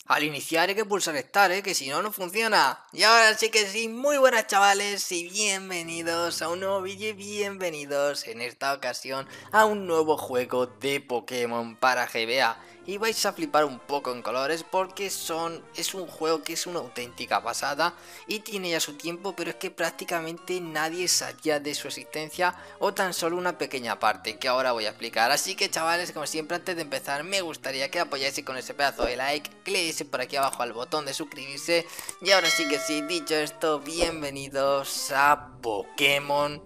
Al iniciar hay que pulsar Start, que si no, no funciona. Y ahora sí que sí, muy buenas chavales y bienvenidos a un nuevo vídeo y bienvenidos en esta ocasión a un nuevo juego de Pokémon para GBA. Y vais a flipar un poco en colores porque es un juego que es una auténtica pasada y tiene ya su tiempo, pero es que prácticamente nadie sabía de su existencia o tan solo una pequeña parte que ahora voy a explicar. Así que chavales, como siempre, antes de empezar me gustaría que apoyáis con ese pedazo de like, que le deis por aquí abajo al botón de suscribirse. Y ahora sí que sí, dicho esto, bienvenidos a Pokémon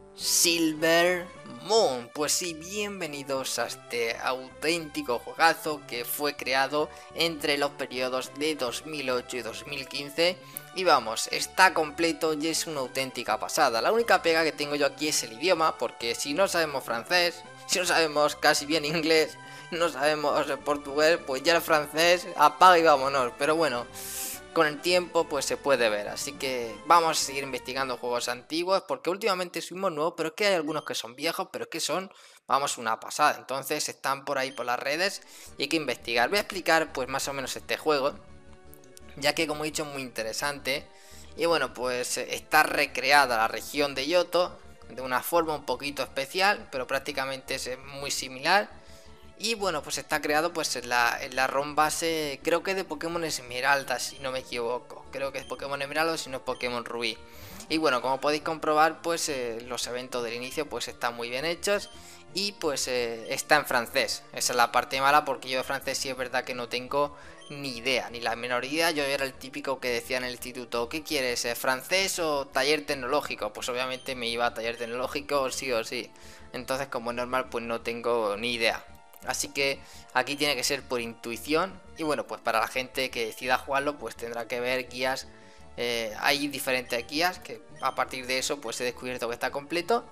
Silver Moon. Pues sí, bienvenidos a este auténtico juegazo que fue creado entre los periodos de 2008 y 2015. Y vamos, está completo y es una auténtica pasada. La única pega que tengo yo aquí es el idioma, porque si no sabemos francés, si no sabemos casi bien inglés, no sabemos portugués, pues ya el francés apaga y vámonos. Pero bueno, con el tiempo pues se puede ver, así que vamos a seguir investigando juegos antiguos porque últimamente subimos nuevos, pero es que hay algunos que son viejos, pero es que son, vamos, una pasada. Entonces están por ahí por las redes y hay que investigar. Voy a explicar pues más o menos este juego, ya que como he dicho es muy interesante. Y bueno, pues está recreada la región de Johto de una forma un poquito especial, pero prácticamente es muy similar. Y bueno, pues está creado pues en la ROM base, creo que de Pokémon Esmeralda, si no me equivoco. Creo que es Pokémon Esmeralda, si no es Pokémon Rubí. Y bueno, como podéis comprobar, pues los eventos del inicio pues están muy bien hechos. Y pues está en francés. Esa es la parte mala, porque yo de francés sí es verdad que no tengo ni idea, ni la menor idea. Yo era el típico que decía en el instituto: ¿qué quieres, francés o taller tecnológico? Pues obviamente me iba a taller tecnológico sí o sí. Entonces, como es normal, pues no tengo ni idea. Así que aquí tiene que ser por intuición. Y bueno, pues para la gente que decida jugarlo, pues tendrá que ver guías. Hay diferentes guías que a partir de eso pues he descubierto que está completo,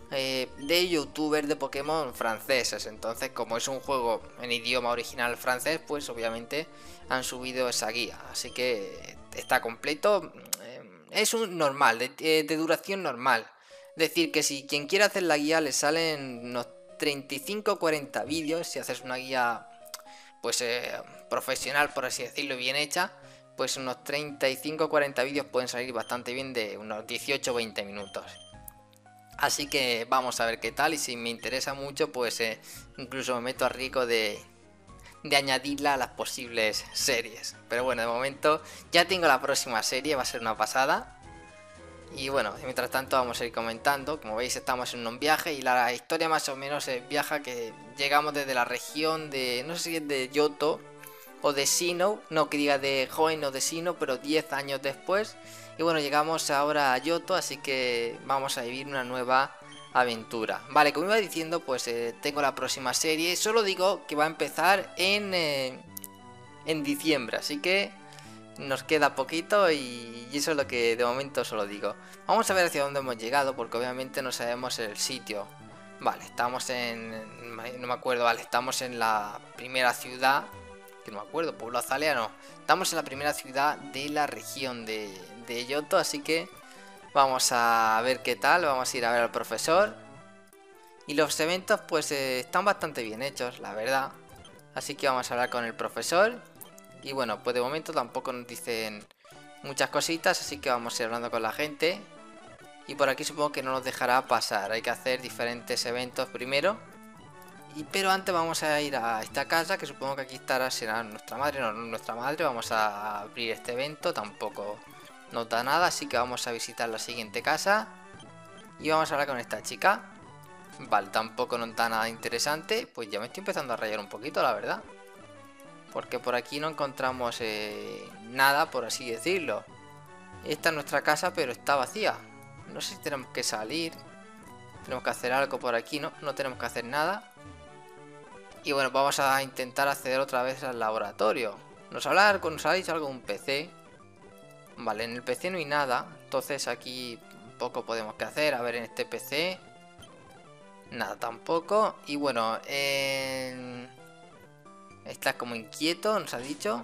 de youtubers de Pokémon franceses. Entonces, como es un juego en idioma original francés, pues obviamente han subido esa guía. Así que está completo. Es un normal, de duración normal. Es decir, que si quien quiera hacer la guía le salen unos 35-40 vídeos. Si haces una guía pues profesional, por así decirlo, bien hecha, pues unos 35-40 vídeos pueden salir bastante bien, de unos 18-20 minutos. Así que vamos a ver qué tal, y si me interesa mucho pues incluso me meto a riesgo de añadirla a las posibles series. Pero bueno, de momento ya tengo la próxima serie, va a ser una pasada. Y bueno, mientras tanto vamos a ir comentando. Como veis, estamos en un viaje y la historia más o menos viaja que llegamos desde la región de, no sé si es de Johto o de Sinnoh, no que diga de Hoenn o de Sinnoh, pero 10 años después. Y bueno, llegamos ahora a Johto, así que vamos a vivir una nueva aventura. Vale, como iba diciendo, pues tengo la próxima serie. Solo digo que va a empezar en diciembre, así que nos queda poquito y eso es lo que de momento solo digo. Vamos a ver hacia dónde hemos llegado, porque obviamente no sabemos el sitio. Vale, estamos en... no me acuerdo, vale, estamos en la primera ciudad, que no me acuerdo, Pueblo Azalea no. Estamos en la primera ciudad de la región de Johto, así que vamos a ver qué tal. Vamos a ir a ver al profesor. Y los eventos pues están bastante bien hechos, la verdad. Así que vamos a hablar con el profesor. Y bueno, pues de momento tampoco nos dicen muchas cositas, así que vamos a ir hablando con la gente. Y por aquí supongo que no nos dejará pasar, hay que hacer diferentes eventos primero. Pero antes vamos a ir a esta casa, que supongo que aquí estará, será nuestra madre. No, nuestra madre. Vamos a abrir este evento, tampoco nos da nada, así que vamos a visitar la siguiente casa. Y vamos a hablar con esta chica. Vale, tampoco nos da nada interesante. Pues ya me estoy empezando a rayar un poquito, la verdad, porque por aquí no encontramos nada, por así decirlo. Esta es nuestra casa, pero está vacía. No sé si tenemos que salir, tenemos que hacer algo por aquí. No, no tenemos que hacer nada. Y bueno, vamos a intentar acceder otra vez al laboratorio. Nos ha dicho algo de un PC. Vale, en el PC no hay nada, entonces aquí poco podemos que hacer. A ver, en este PC nada tampoco. Y bueno, está como inquieto, nos ha dicho.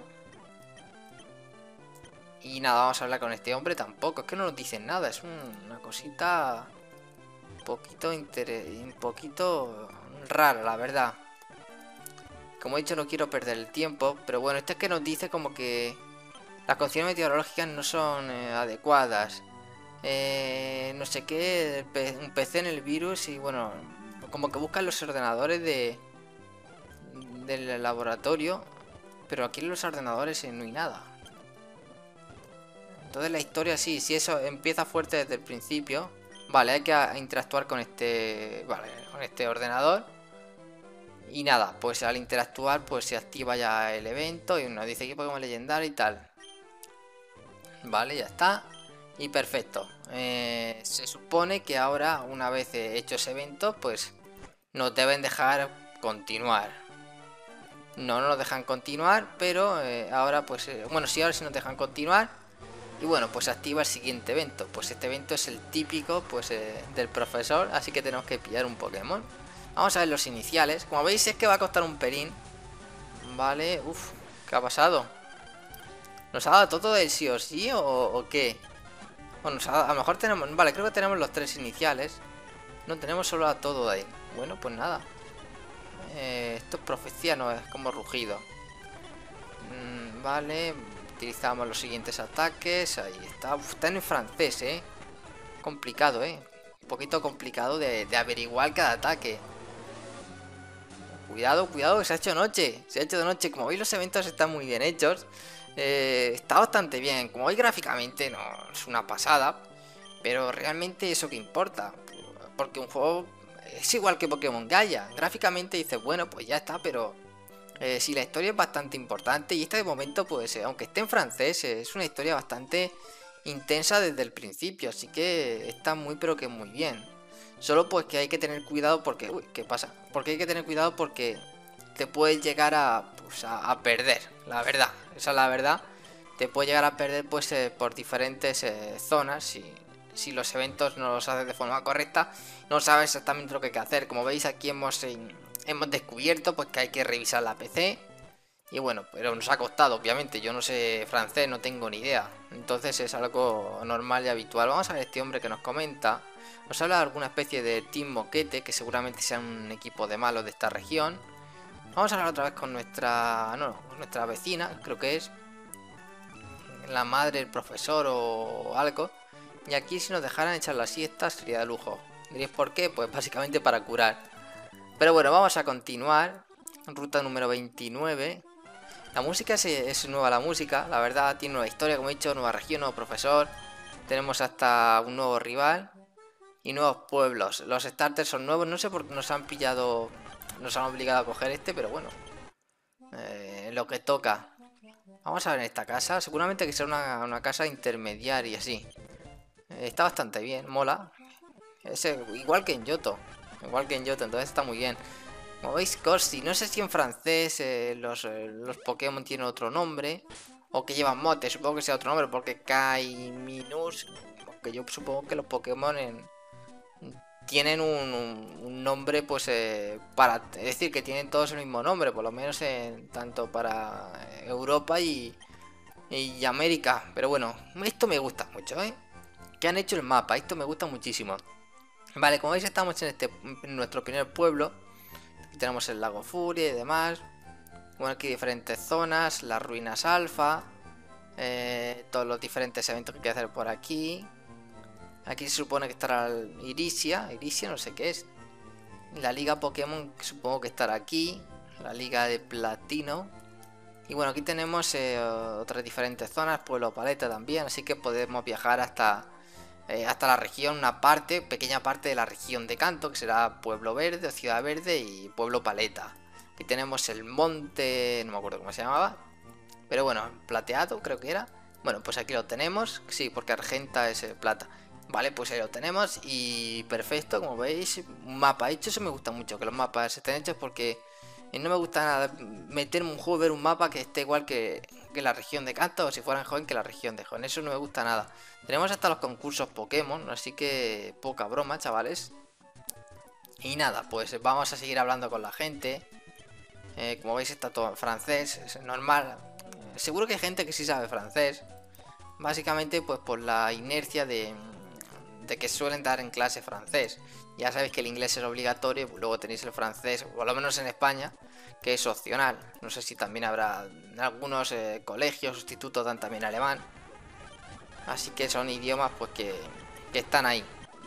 Y nada, vamos a hablar con este hombre tampoco. Es que no nos dicen nada, es una cosita un poquito rara, la verdad. como he dicho, no quiero perder el tiempo. Pero bueno, esto es que nos dice como que las condiciones meteorológicas no son adecuadas. No sé qué, un PC en el virus y bueno, como que buscan los ordenadores del laboratorio. Pero aquí en los ordenadores no hay nada. Entonces la historia sí, si eso empieza fuerte desde el principio. Vale, hay que interactuar con con este ordenador. Y nada, pues al interactuar pues se activa ya el evento y nos dice que Pokémon legendario y tal. Vale, ya está. Y perfecto. Se supone que ahora, una vez hecho ese evento, pues nos deben dejar continuar. No nos dejan continuar, pero ahora pues... bueno, sí, ahora sí nos dejan continuar. Y bueno, pues se activa el siguiente evento. Pues este evento es el típico pues del profesor, así que tenemos que pillar un Pokémon. Vamos a ver los iniciales. Como veis es que va a costar un pelín. Vale, uff, ¿qué ha pasado? ¿Nos ha dado todo del sí o sí o qué? Bueno, a lo mejor tenemos... Vale, creo que tenemos los 3 iniciales. No tenemos solo a todo de ahí. Bueno, pues nada. Esto es profecía, no es como rugido. Vale, utilizamos los siguientes ataques. Ahí está. Uf, está en francés, complicado, un poquito complicado de averiguar cada ataque. Cuidado, cuidado, que se ha hecho noche. Se ha hecho de noche. Como veis, los eventos están muy bien hechos. Está bastante bien. Como veis, gráficamente no es una pasada. Pero realmente eso que importa. Porque un juego es igual que Pokémon Gaia. Gráficamente dices, bueno, pues ya está, pero si la historia es bastante importante. Y esta de momento, pues aunque esté en francés, es una historia bastante intensa desde el principio. Así que está muy, pero que muy bien. Solo pues que hay que tener cuidado porque... Uy, ¿qué pasa? Porque hay que tener cuidado porque te puedes llegar pues, a perder, la verdad. Esa es la verdad. Te puedes llegar a perder pues por diferentes zonas si los eventos no los haces de forma correcta. No sabes exactamente lo que hay que hacer. Como veis aquí hemos descubierto pues que hay que revisar la PC. Y bueno, pero nos ha costado, obviamente. Yo no sé francés, no tengo ni idea. Entonces es algo normal y habitual. Vamos a ver este hombre que nos comenta. Nos habla de alguna especie de Team Moquete, que seguramente sea un equipo de malos de esta región. Vamos a hablar otra vez con nuestra vecina, creo que es la madre del profesor o algo. Y aquí si nos dejaran echar la siesta sería de lujo. ¿Diréis por qué? Pues básicamente para curar. Pero bueno, vamos a continuar. Ruta número 29. La música es nueva, la música, la verdad, tiene nueva historia, como he dicho, nueva región, nuevo profesor. Tenemos hasta un nuevo rival. Y nuevos pueblos. Los starters son nuevos. No sé por qué nos han pillado. Nos han obligado a coger este, pero bueno. Lo que toca. Vamos a ver en esta casa. Seguramente que será una casa intermediaria, sí. Está bastante bien, mola. Es igual que en Yoto. Igual que en Yoto, entonces está muy bien. Como veis, Corsi. No sé si en francés los Pokémon tienen otro nombre. O que llevan motes. Supongo que sea otro nombre. Porque Kaiminus. Porque yo supongo que los Pokémon tienen un nombre pues es decir que tienen todos el mismo nombre, por lo menos tanto para Europa y América. Pero bueno, esto me gusta mucho, que han hecho el mapa, esto me gusta muchísimo. Vale, como veis estamos en nuestro primer pueblo. Aquí tenemos el lago Furia y demás. Bueno, aquí diferentes zonas, las ruinas alfa, todos los diferentes eventos que hay que hacer por aquí. Aquí se supone que estará Irisia, no sé qué es. La liga Pokémon supongo que estará aquí. La liga de platino. Y bueno, aquí tenemos otras diferentes zonas, pueblo paleta también. Así que podemos viajar hasta la región, pequeña parte de la región de Kanto, que será pueblo verde o ciudad verde y pueblo paleta. Aquí tenemos el monte, no me acuerdo cómo se llamaba. Pero bueno, plateado creo que era. Bueno, pues aquí lo tenemos. Sí, porque Argenta es plata. Vale, pues ahí lo tenemos y perfecto, como veis, un mapa hecho. Eso me gusta mucho, que los mapas estén hechos porque no me gusta nada meterme un juego, ver un mapa que esté igual que la región de Kanto o si fueran joven que la región de joven. Eso no me gusta nada. Tenemos hasta los concursos Pokémon, así que poca broma, chavales. Y nada, pues vamos a seguir hablando con la gente. Como veis está todo en francés, es normal. Seguro que hay gente que sí sabe francés. Básicamente pues por la inercia de que suelen dar en clase francés. Ya sabéis que el inglés es obligatorio, pues luego tenéis el francés, o por lo menos en España, que es opcional. No sé si también habrá en algunos colegios, institutos dan también alemán. Así que son idiomas pues que están ahí.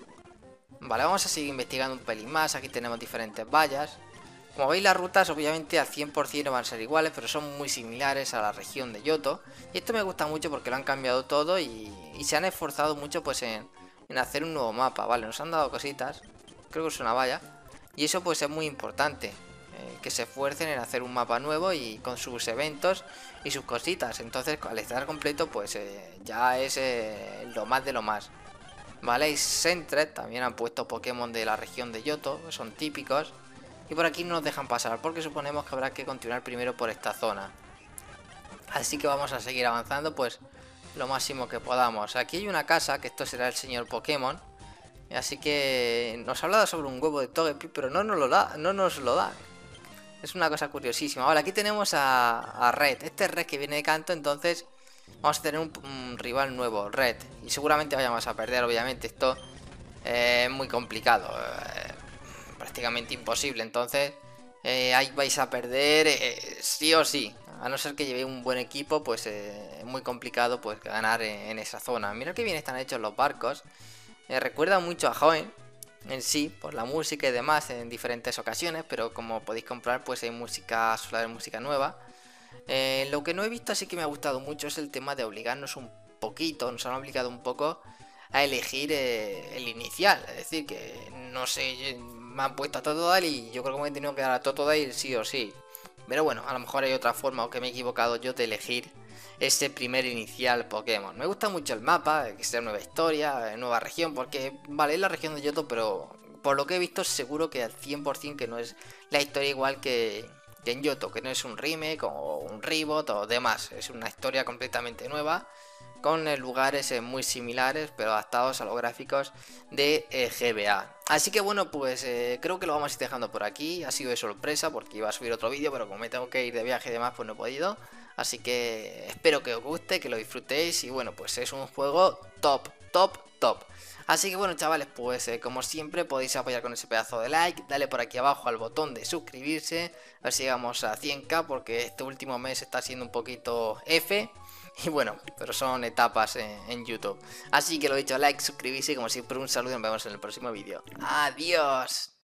Vale, vamos a seguir investigando un pelín más. Aquí tenemos diferentes vallas. Como veis, las rutas obviamente al 100% no van a ser iguales, pero son muy similares a la región de Yoto. Y esto me gusta mucho porque lo han cambiado todo y se han esforzado mucho pues en hacer un nuevo mapa. Vale, nos han dado cositas. Creo que es una valla. Y eso pues es muy importante. Que se esfuercen en hacer un mapa nuevo y con sus eventos y sus cositas. Entonces al estar completo pues ya es lo más de lo más. Vale, y Sentret también han puesto Pokémon de la región de Yoto, que son típicos. Y por aquí no nos dejan pasar porque suponemos que habrá que continuar primero por esta zona. Así que vamos a seguir avanzando pues lo máximo que podamos. Aquí hay una casa, que esto será el señor Pokémon. Así que nos ha hablado sobre un huevo de Togepi, pero no nos lo da. Es una cosa curiosísima. Ahora aquí tenemos a Red. Este es Red que viene de canto, entonces vamos a tener un rival nuevo, Red. Y seguramente vayamos a perder, obviamente. Esto es muy complicado. Prácticamente imposible. Entonces ahí vais a perder sí o sí. A no ser que lleve un buen equipo, pues es muy complicado pues ganar en esa zona. Mirad que bien están hechos los barcos. Recuerda mucho a Hoenn en sí, por la música y demás en diferentes ocasiones, pero como podéis comprar pues hay música, suele haber música nueva. Lo que no he visto así que me ha gustado mucho es el tema de obligarnos un poquito, nos han obligado un poco a elegir el inicial, es decir, que no sé, me han puesto a Totodile y yo creo que me he tenido que dar a Totodile sí o sí. Pero bueno, a lo mejor hay otra forma o que me he equivocado yo de elegir ese primer inicial Pokémon. Me gusta mucho el mapa, que sea nueva historia, nueva región, porque vale, es la región de Yoto, pero por lo que he visto seguro que al 100% que no es la historia igual que en Yoto, que no es un remake o un reboot o demás, es una historia completamente nueva con lugares muy similares pero adaptados a los gráficos de GBA. Así que bueno, pues creo que lo vamos a ir dejando por aquí. Ha sido de sorpresa porque iba a subir otro vídeo, pero como me tengo que ir de viaje y demás pues no he podido. Así que espero que os guste, que lo disfrutéis y bueno, pues es un juego top, top, top. Así que bueno chavales, pues como siempre podéis apoyar con ese pedazo de like, dale por aquí abajo al botón de suscribirse, a ver si llegamos a 100k porque este último mes está siendo un poquito F. Y bueno, pero son etapas en YouTube. Así que lo dicho, like, suscribirse y como siempre un saludo y nos vemos en el próximo vídeo. ¡Adiós!